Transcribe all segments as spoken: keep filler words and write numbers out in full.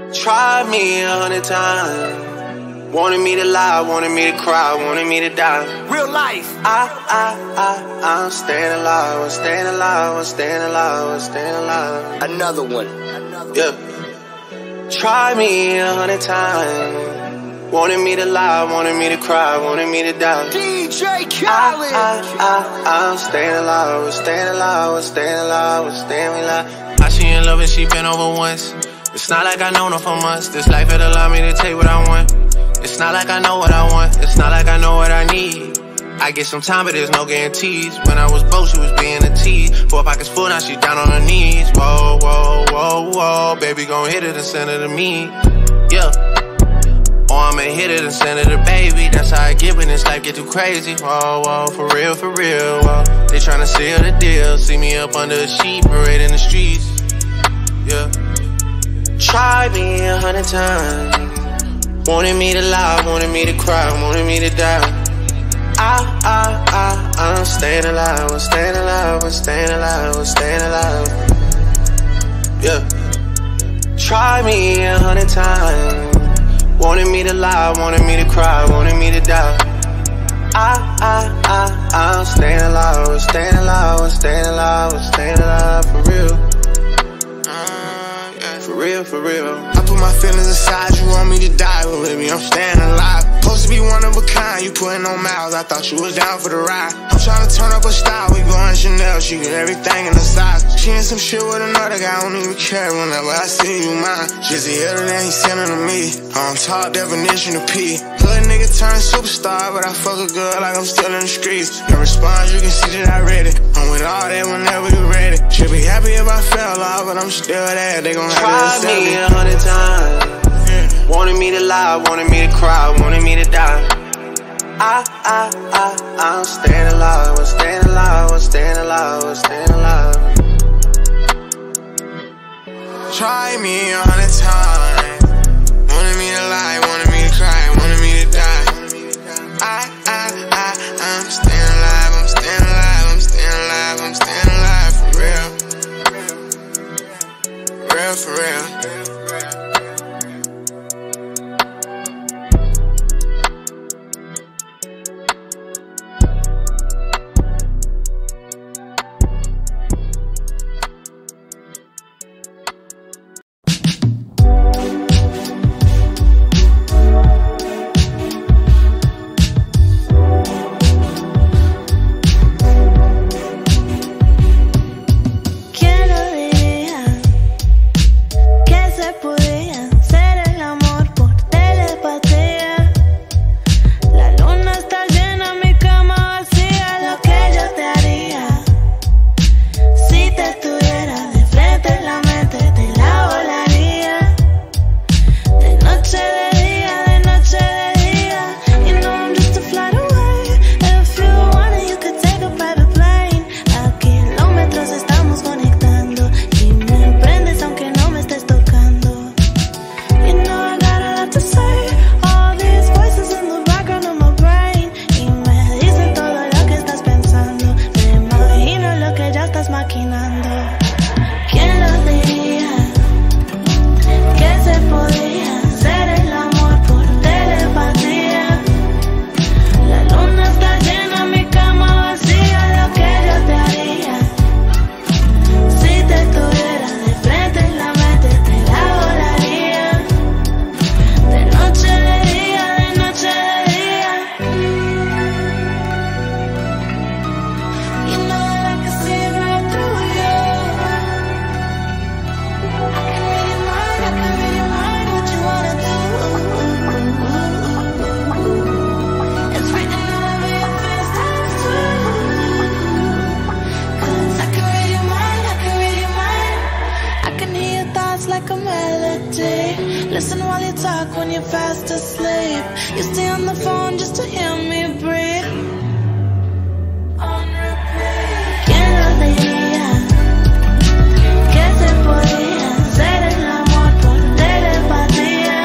Tried me a hundred times. Wanted me to lie, wanted me to cry, wanted me to die. Real life. I, I, I, I'm staying alive, I'm staying alive, I'm staying alive, I'm staying alive. Another one. Yeah. Tried me a hundred times. Wanted me to lie, wanted me to cry, wanted me to die. D J Khaled. I, I, I, I'm staying alive, I'm staying alive, I'm staying alive, I'm staying alive. I she in love and she been over once. It's not like I known her for months. This life it allowed me to take what I want. It's not like I know what I want. It's not like I know what I need. I get some time, but there's no guarantees. When I was broke, she was being a tease. Four pockets full, now she down on her knees. Whoa, whoa, whoa, whoa. Baby gon' hit it and send it to me. Yeah. Or I'ma hit it and send it to baby. That's how I get when this life get too crazy. Whoa, whoa, for real, for real. Whoa. They tryna seal the deal. See me up under a sheet, parade in the streets. Yeah. Tried me a hundred times. Wanted me to lie, wanted me to cry, wanted me to die. I, I, I, I'm staying alive, I'm staying alive, I'm staying alive, I'm staying alive. Yeah. Try me a hundred times. Wanted me to lie, wanted me to cry, wanted me to die. I, I, I, I'm staying alive, I'm staying alive, I'm staying alive, I'm staying alive for real. For real, for real. I put my feelings aside, you want me to die, well baby, I'm staying alive. Supposed to be one of a kind, you putting on miles, I thought you was down for the ride. I'm trying to turn up a style, we going Chanel, she get everything in the size. She in some shit with another guy, I don't even care whenever I see you mine. Just a hitter that he sending to me, on top definition of P. Hood nigga turned superstar, but I fuck a girl like I'm still in the streets. Your response, you can see that I read it. I'm with all that whenever you ready. Should be happy if I fell off, but I'm still there, they gon' have to Tried me a hundred times. Yeah. Wanted me to lie, wanted me to cry, wanted me to die. I, I, I, I'm staying alive, I'm staying alive, I'm staying alive, I'm staying alive. Try me a hundred times. Wanted me to lie, wanted me to cry, wanted me to die. I, I, I, I'm staying alive, I'm staying alive, I'm staying alive, I'm staying alive for real. Real, for real. Listen while you talk when you're fast asleep. You stay on the phone just to hear me breathe. On repeat. ¿Quién lo diría? Que se podía hacer el amor por telepatía.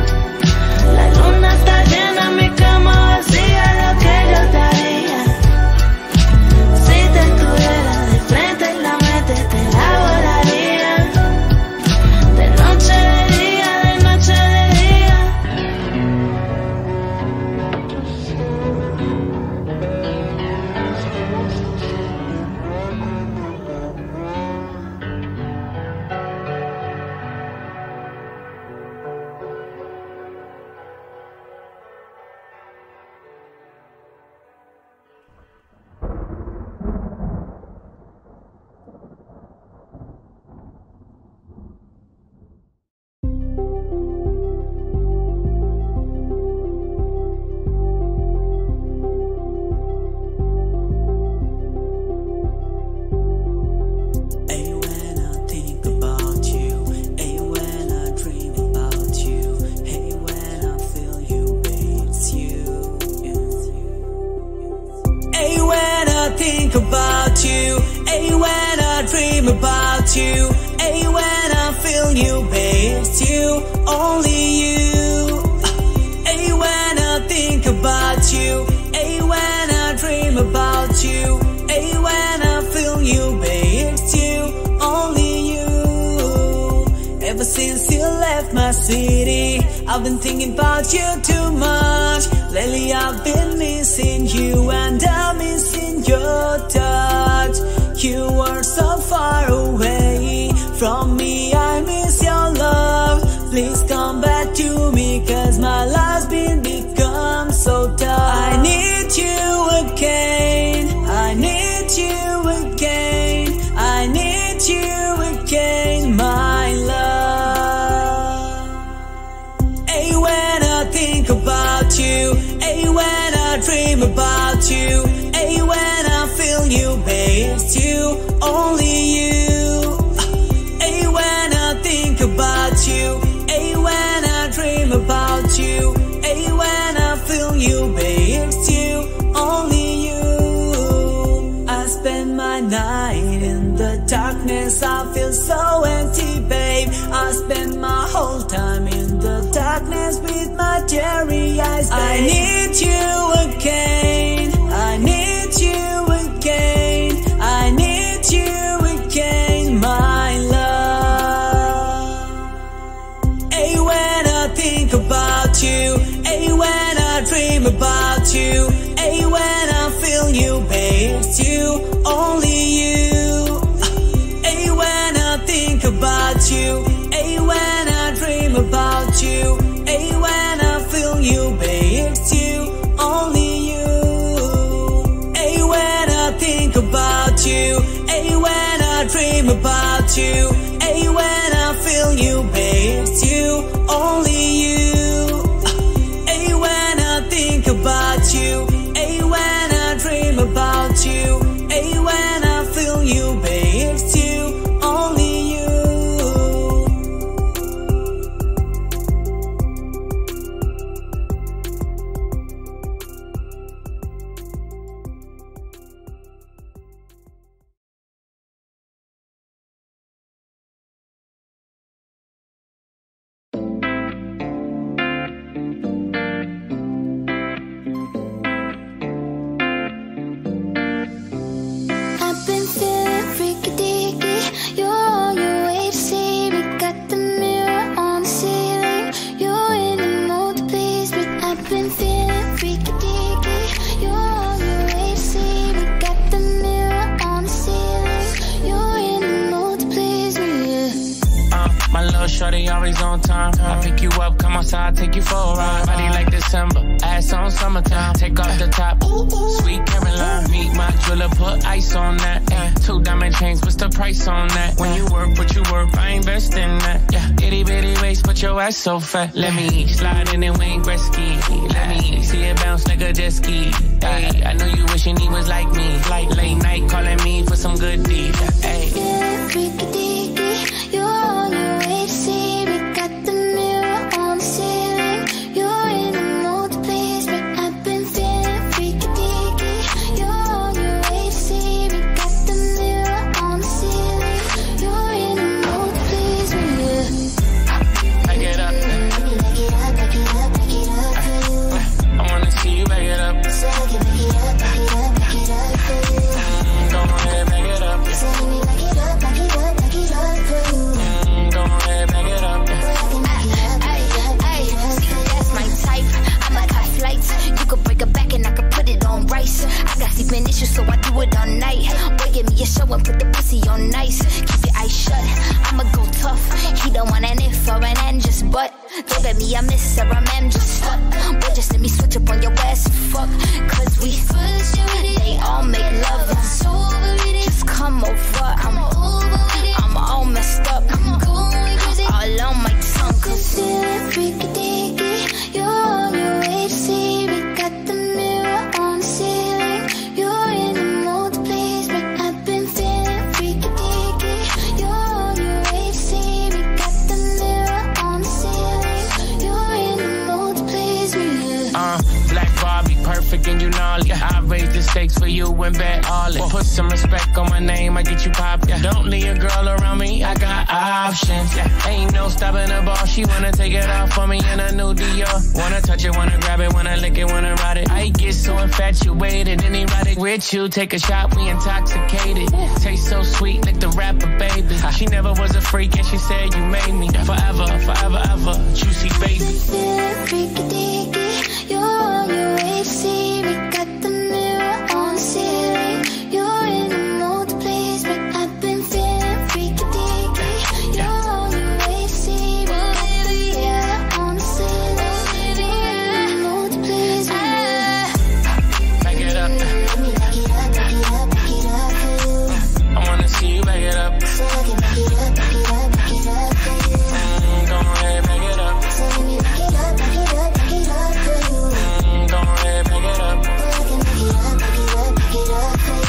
La luna está llena, mi cama vacía, lo que yo te haría. Si te estuviera de frente en la mente te la volaría. De noche, de día, de left my city. I've been thinking about you too much. Lately I've been missing you, and I'm missing your touch. You are so far away from me, I miss your love. Please come back to me, cause my life's been become so tough. I need you again, I need you again, I need you again, my love. Hey, when I think about you, hey, when I dream about you, hey, when I feel you, babe, it's you, only you. Hey, when I think about you, hey, when I dream about you, hey, when I feel you, babe, it's you, only you. I spend my night in the darkness, I feel so empty, babe. I spend my whole time in the darkness with my teary eyes, babe. I need you again, I need you again, I need you again, my love. Hey, when I think about you, hey, when I dream about you, hey, when I feel you, babe, it's you, only you. Hey, when I think about you, hey, when I dream about you, hey, when I feel you, babe, it's you, only you. Hey, when I think about you, hey, when I dream about you, hey, when I feel you, babe, it's you, only you. Hey, when I think about you, hey, when I dream about you, hey, when I feel you, babe, it's you, only you. I've been feeling freaky deaky. You're on your way to see me. Got the mirror on the ceiling. You're in the mood to please me. I've been feeling freaky deaky. You're on your way to see me. Got the mirror on the ceiling. You're in the mood to please me. Yeah. Uh, my little shorty always on time. I pick you up, come outside, take you for a ride. Body like December, ass on summertime. Take off the top, sweet Caroline. Meet my jeweler, put ice on that. Yeah. Two diamond chains, what's the price on that? When you work, what you work, I invest in that. Yeah. Itty bitty waist, but your ass so fat. Let me slide in and Wayne Gretzky. Let me see it bounce like a jet ski. Hey, I know you wishing he was like me. Like late night calling me for some good deed. Hey. Feeling freaky deaky. You're on your way to see me. Got the mirror on the ceiling. You're in the mood to please me. I've been feeling freaky deaky. You're on your way to see me. Got the mirror on the ceiling. You're in the mood to please me. Yeah. Back it up. Back it up, back it up, back it up for you. I wanna see you back it up. So I can back it up, back it up, back it up for you. Go ahead, back it up. So let me back it up, back it up, back it up for you. Go ahead, back it up. That's my type. I'ma cut flights. You could break a back and I could put it on rice. I got sleeping issues, so I do it all night. Boy, give me a show and put the pussy on nice. Keep your eyes shut. I'ma go tough. He don't want an if or an and just but. Don't get me a miss or a ma'am, just fuck. Boy, just let me switch up on your ass and fuck. Cause we they all make love. Just come over. I'm I'm all messed up. All on my tongue. Cause Feeling freaky deaky. You're on your way to see me. Got the mirror on the ceiling. You're in the mood to please me. I've been feeling freaky deaky. You're on your way to see me. Got the mirror on the ceiling. You're in the mood to please me. Yeah. Uh, Black Barbie, perfect and you know, yeah. I raised this mistakes for you and bet all it. Put some respect on my name, I get you pop. Yeah. Don't leave a girl around me, I got options. Yeah. Ain't no stopping the ball, she wanna take it off for me in a new Dior. Wanna touch it, wanna grab it, wanna lick it, wanna ride it. I get so infatuated and erotic with you. Take a shot, we intoxicated. Taste so sweet, like the rapper, baby. She never was a freak and she said you made me forever, forever, ever. Juicy baby. Freaky deaky, you're on your way to see me. Got the mirror on the ceiling. You're in the mood to please me. I've been feeling freaky deaky. You're on your way to see me. Got the mirror on the ceiling. You're in the mood to please me. Back it up. Let me back it up, back it up, back it up for you. I wanna see you back it up. So I can back it up, back it up, back it up for you. Mm, go ahead, back it up. So let me back it up, back it up, back it up for you. Mm, go ahead, back it up. So I can back it up, back it up, back it up for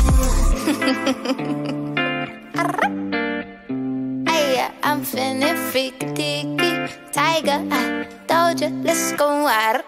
you. Hey, I'm feeling freaky deaky. Tiger, I told you, let's go out.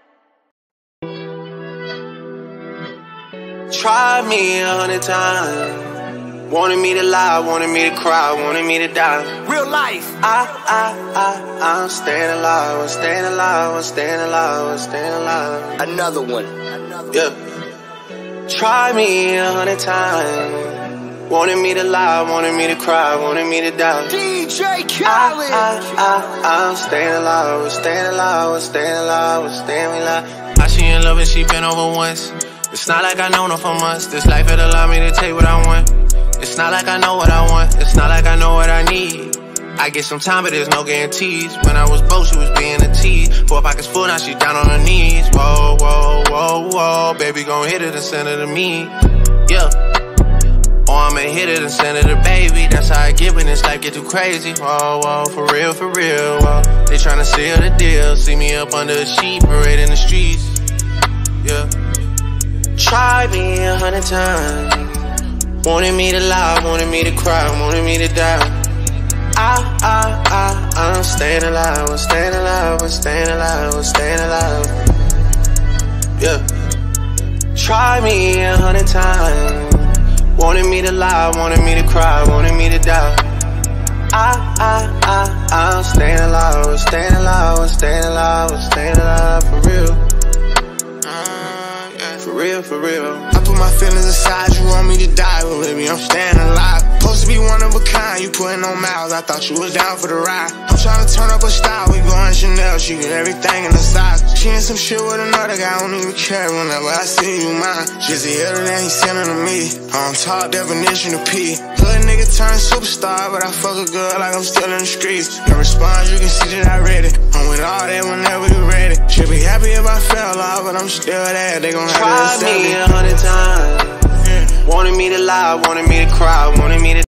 Try me a hundred times. Wanted me to lie, wanted me to cry, wanted me to die. Real life. I, I, I, I'm staying alive, I'm staying alive, I'm staying alive, I'm staying alive. Another one. Yeah. Try me a hundred times. Wanted me to lie, wanted me to cry, wanted me to die. D J I, Khaled. I, I, I'm staying alive, I'm staying alive, I'm staying alive, I'm staying alive. I she in love and she been over once. It's not like I know her for months. This life it allow me to take what I want. It's not like I know what I want. It's not like I know what I need. I get some time, but there's no guarantees. When I was broke, she was being a tease. Four pockets full, now she down on her knees. Whoa, whoa, whoa, whoa. Baby gon' hit it and send it to me. Yeah. Or I'ma hit it and send it to baby. That's how I get when this life get too crazy. Whoa, whoa, for real, for real, whoa. They tryna seal the deal. See me up under a sheet, parade in the streets. Yeah. Try me a hundred times. Wanted me to lie, wanted me to cry, wanted me to die. I, I, I, I'm staying alive, I'm staying alive, I'm staying alive, I'm staying alive. Yeah. Try me a hundred times. Wanted me to lie, wanted me to cry, wanted me to die. I, I, I, I'm staying alive, I'm staying alive, I'm staying alive, I'm staying alive for real. For real, for real. I put my feelings aside, you want me to die, but baby, I'm staying alive. Supposed to be one of a kind, you putting on miles, I thought you was down for the ride. I'm trying to turn up a style, we going Chanel, she get everything in the size. She in some shit with another guy, I don't even care whenever I see you mine. Just the other day, he sending to me, I'm top definition of P. Hood nigga turned superstar, but I fuck a girl like I'm still in the streets. No response, you can see that I read it. I'm with all that whenever you ready. Should be happy if I fell off, but I'm still there, they gon' have to Try me a hundred times. Wanted me to lie, wanted me to cry, wanted me to